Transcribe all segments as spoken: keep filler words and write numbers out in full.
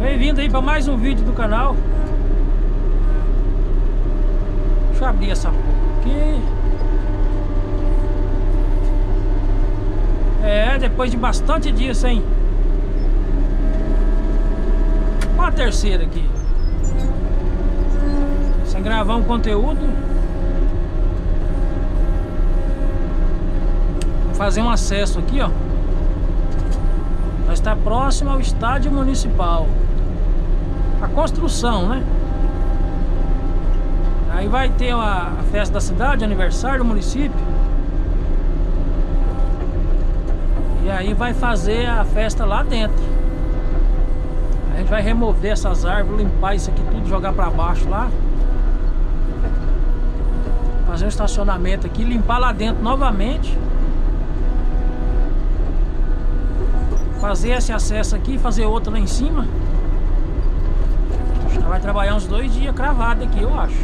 Bem-vindo aí para mais um vídeo do canal. Deixa eu abrir essa porra aqui. É, depois de bastante dias sem... Olha a terceira aqui. Sem gravar um conteúdo. Vou fazer um acesso aqui, ó. Nós está próximo ao estádio municipal. A construção, né? Aí vai ter a, a festa da cidade, aniversário do município. E aí vai fazer a festa lá dentro. A gente vai remover essas árvores, limpar isso aqui tudo, jogar pra baixo lá. Fazer um estacionamento aqui, limpar lá dentro novamente. Fazer esse acesso aqui, fazer outro lá em cima. Já vai trabalhar uns dois dias cravado aqui, eu acho.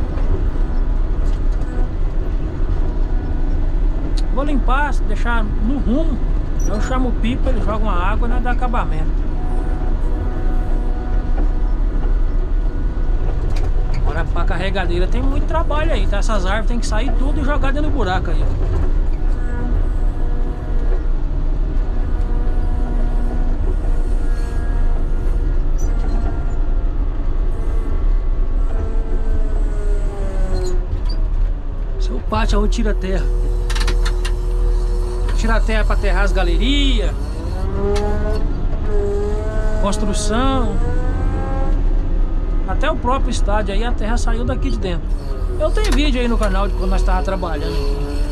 Vou limpar, deixar no rumo. Eu chamo o pipa, ele joga uma água e nós dá acabamento. Agora pra carregadeira tem muito trabalho aí, tá? Essas árvores tem que sair tudo e jogar dentro do buraco aí. Seu pátio é o tira-terra. Tira a terra para aterrar as galerias, construção, até o próprio estádio aí a terra saiu daqui de dentro. Eu tenho vídeo aí no canal de quando nós estávamos trabalhando aqui.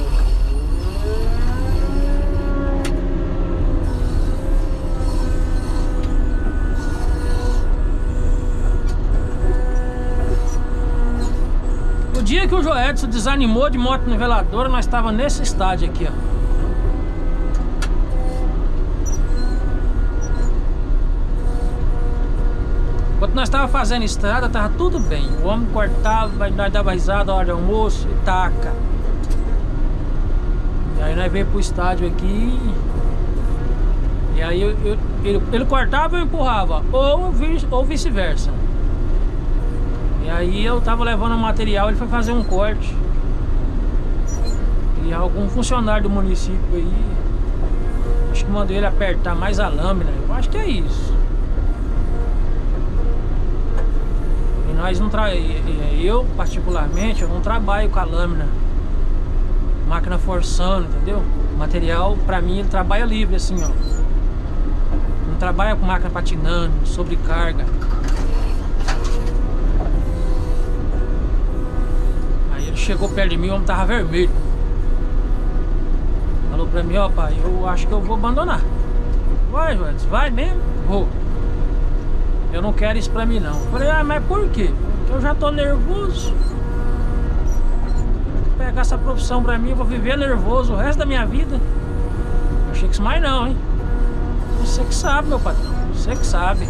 O dia que o Joedson desanimou de moto niveladora, nós estávamos nesse estádio aqui, ó. Quando nós estávamos fazendo estrada, tava tudo bem. O homem cortava, nós dava risada, hora de almoço e taca. E aí nós veio pro estádio aqui. E aí eu, eu, ele, ele cortava e eu empurrava, ou, ou vice-versa. E aí eu tava levando o material, ele foi fazer um corte. E algum funcionário do município aí, acho que mandou ele apertar mais a lâmina. Eu acho que é isso. Nós não tra... Eu, particularmente, eu não trabalho com a lâmina, máquina forçando, entendeu? O material, pra mim, ele trabalha livre, assim, ó. Não trabalha com máquina patinando, sobrecarga. Aí ele chegou perto de mim, o homem tava vermelho. Falou pra mim, ó, pai, eu acho que eu vou abandonar. Vai, João, vai mesmo? Vou. Eu não quero isso pra mim não. Falei, ah, mas por quê? Porque eu já tô nervoso. Vou pegar essa profissão pra mim, eu vou viver nervoso o resto da minha vida. Eu achei que isso mais não, hein? Você que sabe, meu patrão. Você que sabe.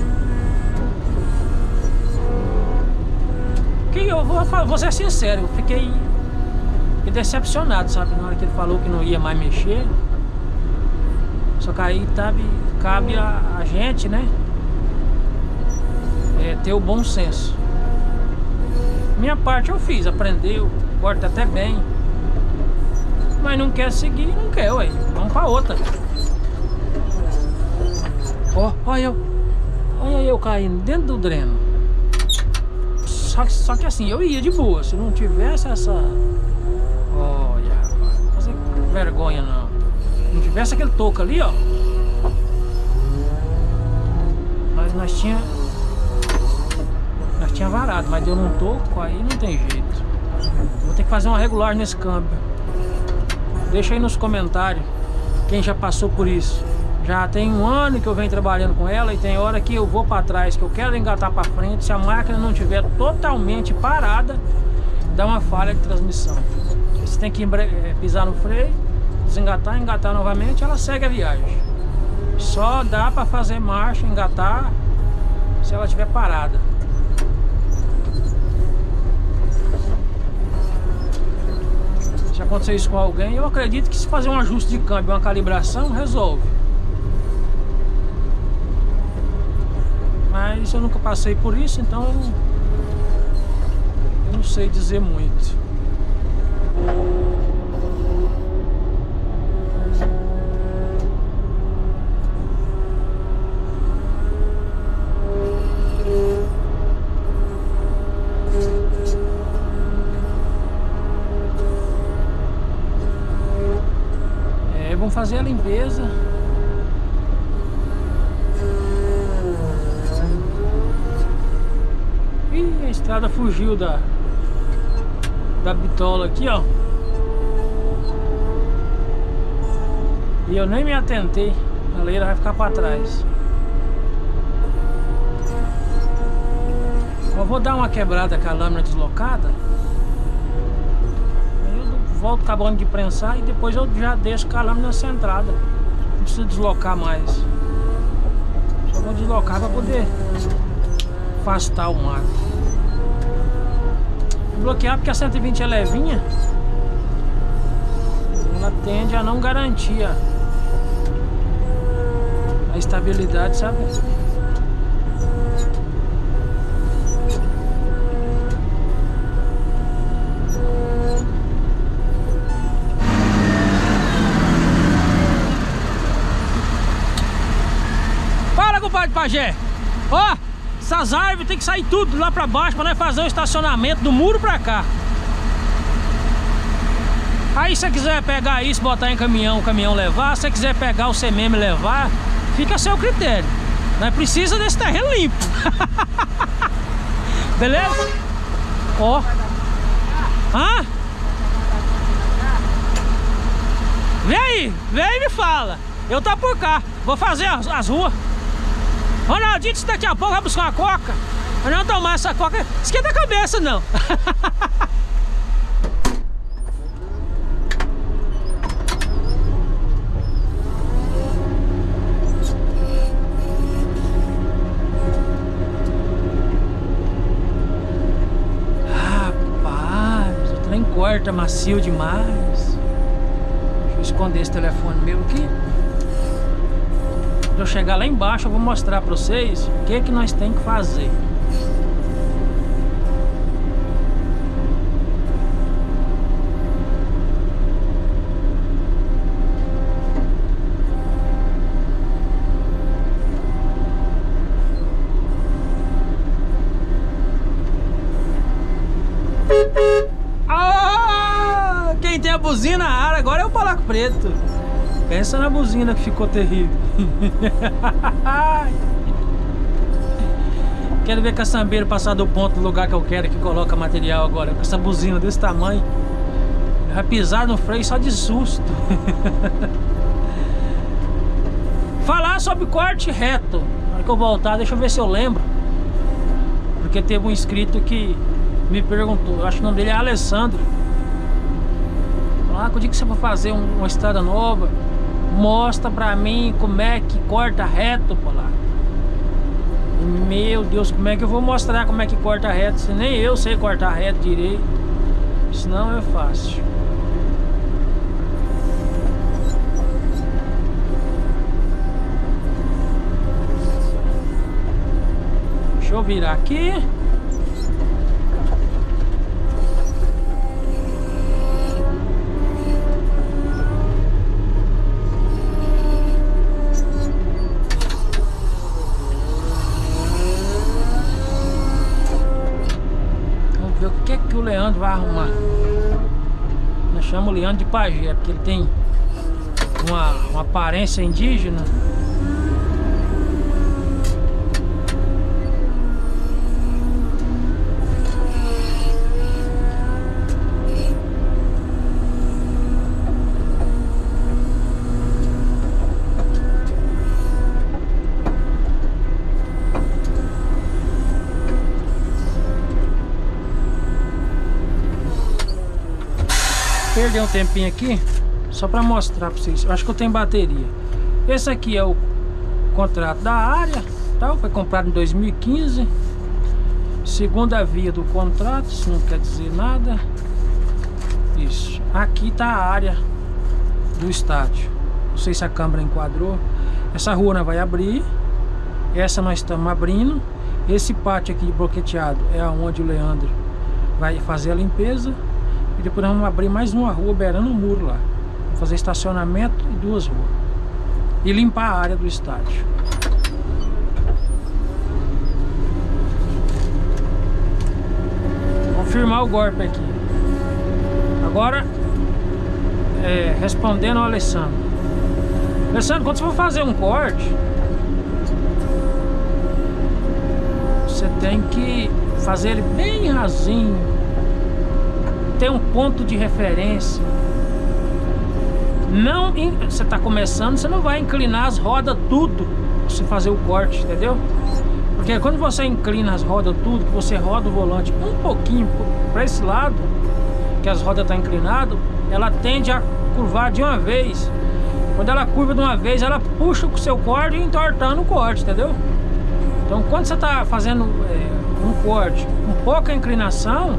Que eu vou, vou ser sincero, eu fiquei, fiquei decepcionado, sabe? Na hora que ele falou que não ia mais mexer. Só que aí cabe, cabe a, a gente, né? É, ter o bom senso. Minha parte eu fiz, aprendeu, corta até bem. Mas não quer seguir, não quer, ué. Vamos pra outra. Ó, olha eu. Olha eu caindo dentro do dreno. Só que, só que assim, eu ia de boa. Se não tivesse essa... Olha, rapaz, não fazer vergonha não. Se não tivesse aquele toco ali, ó. Nós, nós tinha... Nós tinha varado, mas deu num toco, aí não tem jeito. Vou ter que fazer uma regular nesse câmbio. Deixa aí nos comentários quem já passou por isso. Já tem um ano que eu venho trabalhando com ela e tem hora que eu vou para trás, que eu quero engatar para frente. Se a máquina não estiver totalmente parada, dá uma falha de transmissão. Você tem que pisar no freio, desengatar, engatar novamente, ela segue a viagem. Só dá para fazer marcha, engatar, se ela estiver parada. Se acontecer isso com alguém, eu acredito que se fazer um ajuste de câmbio, uma calibração, resolve. Mas Isso eu nunca passei por isso, então eu não, eu não sei dizer muito. É, vamos fazer a limpeza. Ih, a estrada fugiu da da bitola aqui, ó. E eu nem me atentei. A leira vai ficar para trás. Eu vou dar uma quebrada com a lâmina deslocada. Aí eu volto acabando de prensar e depois eu já deixo com a lâmina centrada. Não preciso deslocar mais. Só vou deslocar para poder afastar o mato. Vou bloquear porque a cento e vinte é levinha. Ela tende a não garantir a, a estabilidade, sabe? Fala, compadre Pajé! Ó! Essas árvores tem que sair tudo lá pra baixo pra nós fazer um estacionamento do muro pra cá. Aí se você quiser pegar isso, botar em caminhão, o caminhão levar. Se você quiser pegar o C M M e levar, fica a seu critério. Nós precisa desse terreno limpo. Beleza? Ó. Hã? Vem aí, vem e me fala. Eu tô por cá, vou fazer as, as ruas. Ronaldinho disse daqui a pouco vai buscar uma coca. Mas não tomar essa coca, esquenta a cabeça não. Rapaz, o trem corta macio demais. Deixa eu esconder esse telefone meu aqui. Quando eu chegar lá embaixo eu vou mostrar pra vocês o que que nós tem que fazer. Ah, quem tem a buzina na área agora é o Polaco Preto. Pensa na buzina que ficou terrível. Quero ver caçambeiro passar do ponto do lugar que eu quero que coloca material agora. Com essa buzina desse tamanho. Vai pisar no freio só de susto. Falar sobre corte reto. Na hora que eu voltar, deixa eu ver se eu lembro. Porque teve um inscrito que me perguntou. Eu acho que o nome dele é Alessandro. Ah, quando que você vai fazer um, uma estrada nova, mostra pra mim como é que corta reto, pô lá. Meu Deus, como é que eu vou mostrar como é que corta reto? Se nem eu sei cortar reto direito. Isso não é fácil. Deixa eu virar aqui. O Leandro vai arrumar. Nós chamamos o Leandro de pajé, porque ele tem uma, uma aparência indígena. Perder um tempinho aqui só para mostrar para vocês. Eu acho que eu tenho bateria. Esse aqui é o contrato da área, tá? Foi comprado em dois mil e quinze. Segunda via do contrato, isso não quer dizer nada. Isso. Aqui tá a área do estádio. Não sei se a câmera enquadrou. Essa rua nós vai abrir. Essa nós estamos abrindo. Esse pátio aqui bloqueteado é onde o Leandro vai fazer a limpeza. E depois nós vamos abrir mais uma rua beirando o muro lá. Vamos fazer estacionamento e duas ruas. E limpar a área do estádio. Confirmar o golpe aqui. Agora, é, respondendo ao Alessandro. Alessandro, quando você for fazer um corte, você tem que fazer ele bem rasinho, ter um ponto de referência. Não, você está começando, você não vai inclinar as rodas tudo para você fazer o corte, entendeu? Porque quando você inclina as rodas tudo, que você roda o volante um pouquinho para esse lado, que as rodas estão inclinadas, ela tende a curvar de uma vez. Quando ela curva de uma vez, ela puxa o seu corte e entortando o corte, entendeu? Então quando você está fazendo é, um corte com pouca inclinação,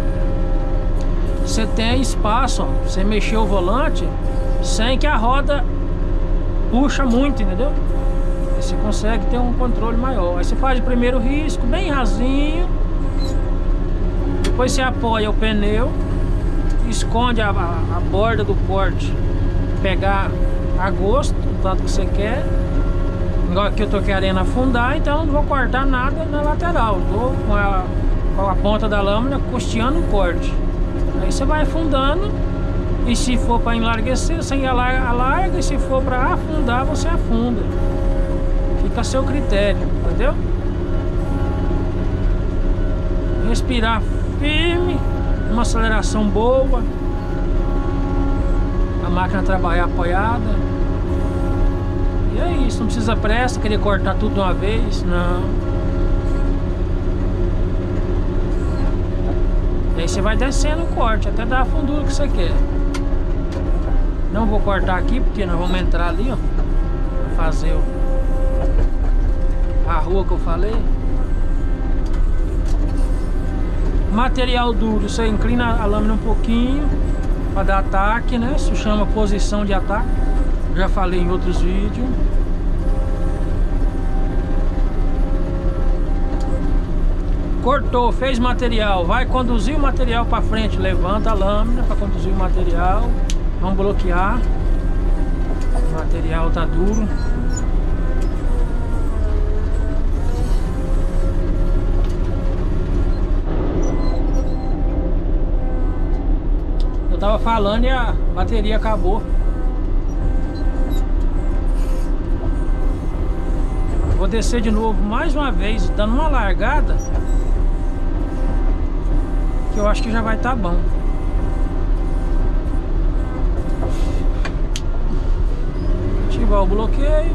você tem espaço, ó, você mexer o volante sem que a roda puxa muito, entendeu? Aí você consegue ter um controle maior. Aí você faz o primeiro risco bem rasinho, depois você apoia o pneu, esconde a, a, a borda do corte, pegar a gosto, o tanto que você quer. Igual aqui eu tô querendo afundar, então não vou cortar nada na lateral. Tô com a, com a ponta da lâmina costeando o corte. Aí você vai afundando, e se for para enlarguecer, você alarga, alarga, e se for para afundar, você afunda. Fica a seu critério, entendeu? Respirar firme, uma aceleração boa, a máquina trabalhar apoiada. E é isso, não precisa pressa, querer cortar tudo de uma vez, não. E aí você vai descendo o corte, até dar a fundura que você quer. Não vou cortar aqui, porque nós vamos entrar ali, ó, pra fazer o, a rua que eu falei. Material duro, você inclina a lâmina um pouquinho para dar ataque, né? Isso chama posição de ataque. Já falei em outros vídeos. Cortou, fez material, vai conduzir o material para frente, levanta a lâmina para conduzir o material. Vamos bloquear. O material tá duro. Eu tava falando e a bateria acabou. Vou descer de novo mais uma vez, dando uma largada, que eu acho que já vai estar bom. Ativar o bloqueio.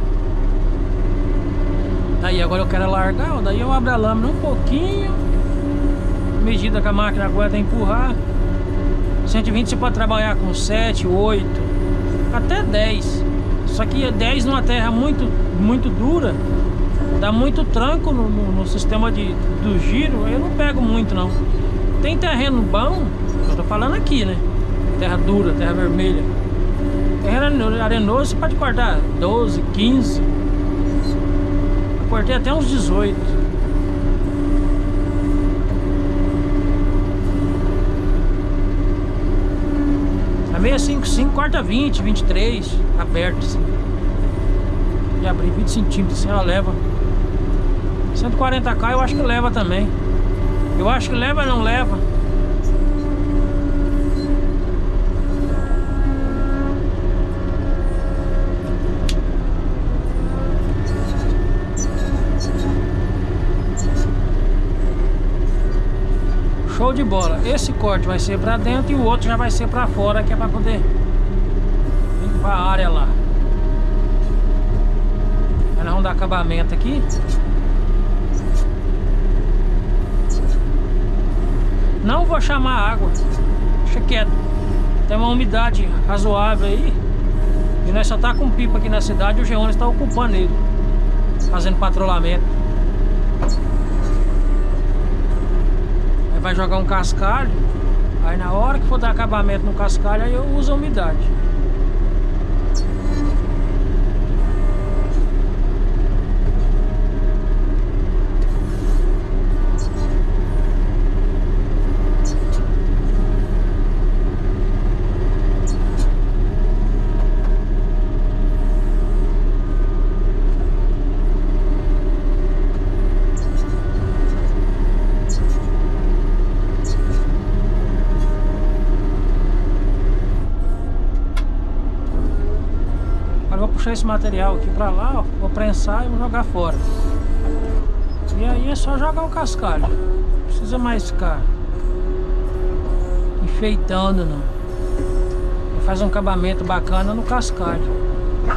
Daí agora eu quero largar, daí eu abro a lâmina um pouquinho, à medida que a máquina aguenta empurrar. cento e vinte você pode trabalhar com sete, oito, até dez. Só que dez numa terra muito, muito dura, dá muito tranco no, no, no sistema de, do giro. Eu não pego muito não. Tem terreno bom, eu tô falando aqui, né? Terra dura, terra vermelha. Terreno arenoso você pode cortar doze, quinze. Eu cortei até uns dezoito. A seiscentos e cinquenta e cinco corta vinte, vinte e três, aberto assim. E abrir vinte centímetros assim, ela leva. cento e quarenta K eu acho que leva também. Eu acho que leva, não leva. Show de bola. Esse corte vai ser pra dentro e o outro já vai ser pra fora, que é pra poder limpar a área lá. Aí nós vamos dar acabamento aqui. Não vou chamar água, deixa quieto. Tem uma umidade razoável aí. E nós só tá com pipa aqui na cidade. O Geones está ocupando ele, fazendo patrulhamento. Aí vai jogar um cascalho. Aí na hora que for dar acabamento no cascalho, aí eu uso a umidade. puxar esse material aqui pra lá, ó, vou prensar e vou jogar fora. E aí é só jogar o cascalho. Não precisa mais ficar enfeitando, não. Faz um acabamento bacana no cascalho.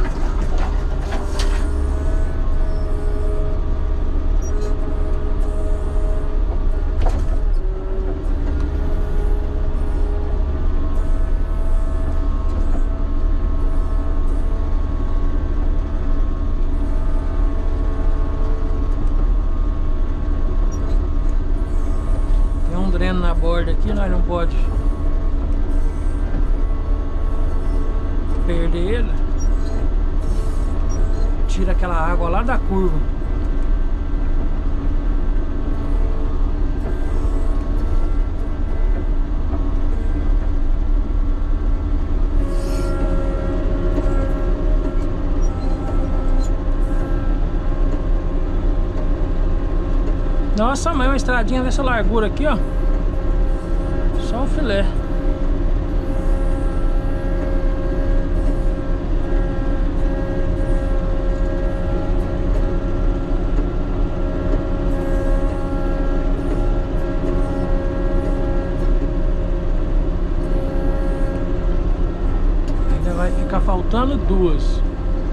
Na borda aqui, nós não pode perder ele. Tira aquela água lá da curva. Nossa, mãe, uma estradinha dessa largura aqui, ó. Só o filé. Ainda vai ficar faltando duas.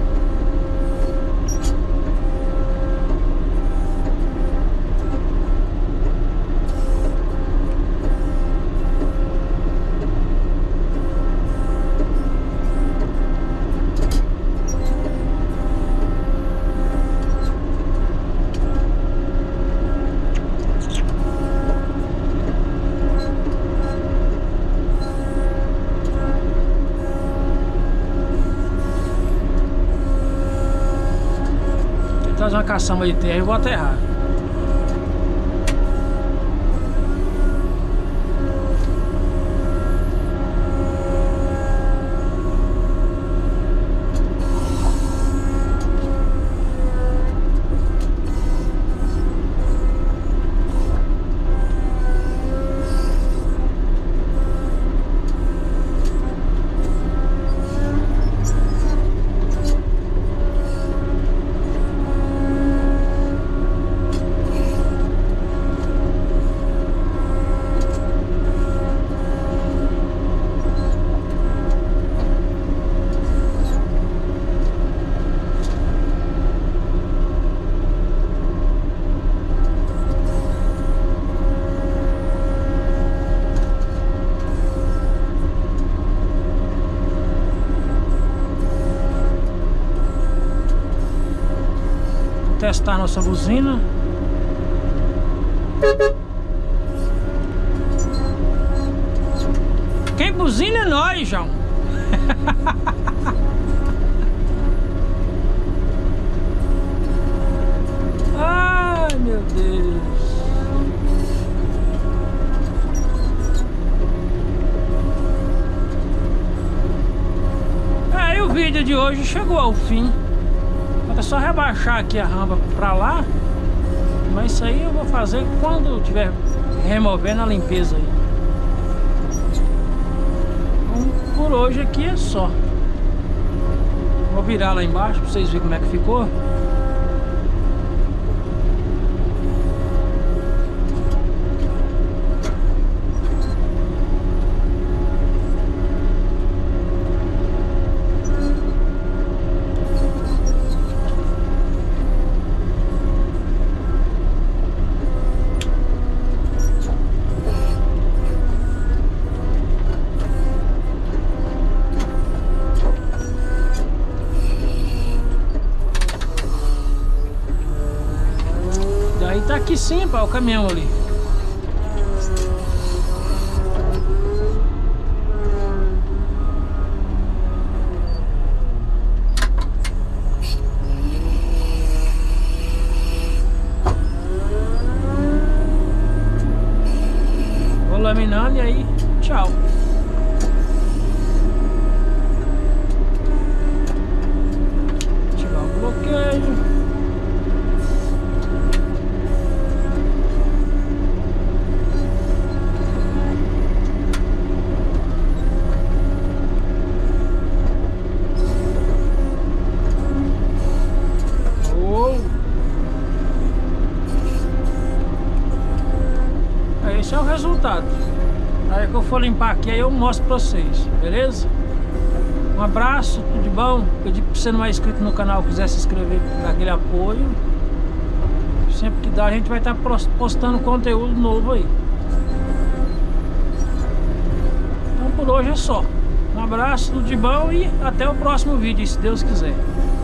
Fazer uma caçamba de terra e vou aterrar. Testar nossa buzina. Quem buzina é nós, João. Ai, meu Deus. É, e o vídeo de hoje chegou ao fim. É só rebaixar aqui a rampa pra lá. Mas isso aí eu vou fazer quando eu estiver removendo a limpeza aí. Então, por hoje aqui é só. Vou virar lá embaixo pra vocês verem como é que ficou. Tá aqui sim, pá, o caminhão ali. Vou laminando e aí, tchau. Ativar o bloqueio. resultado. Aí que eu for limpar aqui, aí eu mostro pra vocês, beleza? Um abraço, tudo de bom. Pedir pra você não é inscrito no canal, quiser se inscrever, dar aquele apoio. Sempre que dá, a gente vai estar postando conteúdo novo aí. Então por hoje é só. Um abraço, tudo de bom e até o próximo vídeo, se Deus quiser.